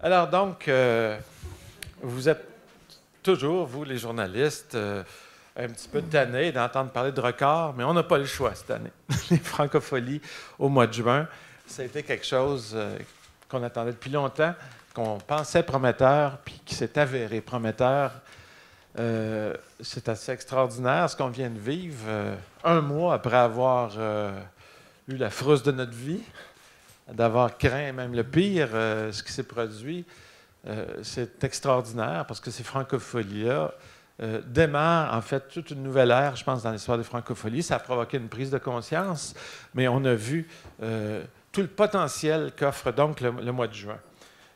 Alors donc, vous êtes toujours, vous les journalistes, un petit peu tannés d'entendre parler de records, mais on n'a pas le choix cette année. Les Francopholies au mois de juin, ça a été quelque chose qu'on attendait depuis longtemps, qu'on pensait prometteur, puis qui s'est avéré prometteur. C'est assez extraordinaire ce qu'on vient de vivre, un mois après avoir eu la frousse de notre vie, d'avoir craint même le pire, ce qui s'est produit. C'est extraordinaire parce que ces francopholies-là démarrent en fait toute une nouvelle ère, je pense, dans l'histoire des francopholies. Ça a provoqué une prise de conscience, mais on a vu tout le potentiel qu'offre donc le mois de juin.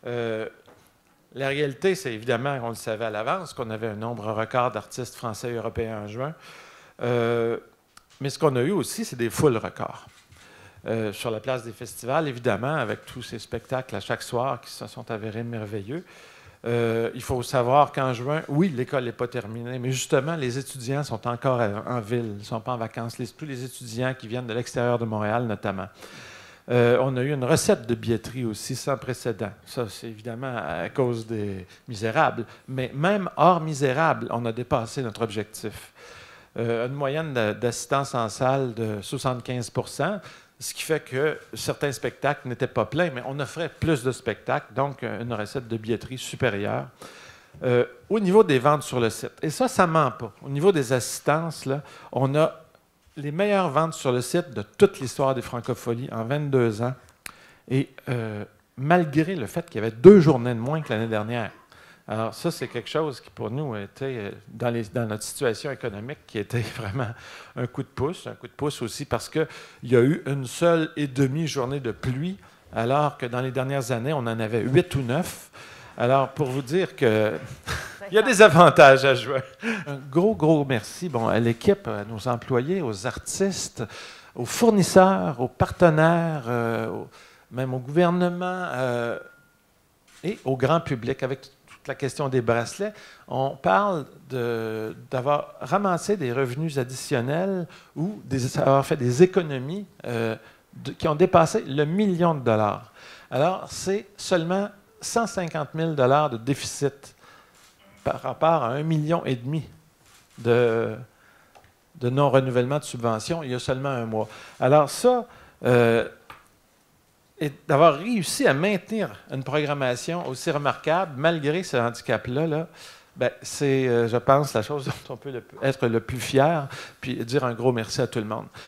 La réalité, c'est évidemment, on le savait à l'avance, qu'on avait un nombre record d'artistes français et européens en juin. Mais ce qu'on a eu aussi, c'est des foules records. Sur la place des festivals, évidemment, avec tous ces spectacles à chaque soir qui se sont avérés merveilleux. Il faut savoir qu'en juin, oui, l'école n'est pas terminée, mais justement, les étudiants sont encore en ville, ils ne sont pas en vacances. Tous les étudiants qui viennent de l'extérieur de Montréal, notamment. On a eu une recette de billetterie aussi sans précédent. Ça, c'est évidemment à cause des Misérables. Mais même hors Misérables, on a dépassé notre objectif. Une moyenne d'assistance en salle de 75 %, ce qui fait que certains spectacles n'étaient pas pleins, mais on offrait plus de spectacles, donc une recette de billetterie supérieure. Au niveau des ventes sur le site, et ça ne ment pas. Au niveau des assistances, là, on a les meilleures ventes sur le site de toute l'histoire des Francopholies en 22 ans. Et malgré le fait qu'il y avait 2 journées de moins que l'année dernière. Alors ça, c'est quelque chose qui, pour nous, était, dans notre situation économique, qui était vraiment un coup de pouce. Un coup de pouce aussi parce qu'il y a eu une seule et demie journée de pluie, alors que dans les dernières années, on en avait 8 ou 9. Alors, pour vous dire que il y a des avantages à jouer. Un gros merci à l'équipe, à nos employés, aux artistes, aux fournisseurs, aux partenaires, même au gouvernement et au grand public. Avec toute la question des bracelets, on parle d'avoir ramassé des revenus additionnels ou d'avoir fait des économies qui ont dépassé le $1 million. Alors, c'est seulement 150 000 $ de déficit par rapport à 1,5 million de non-renouvellement de subventions il y a seulement un mois. Alors ça, et d'avoir réussi à maintenir une programmation aussi remarquable malgré ce handicap-là, c'est, je pense, la chose dont on peut être le plus fier, puis dire un gros merci à tout le monde.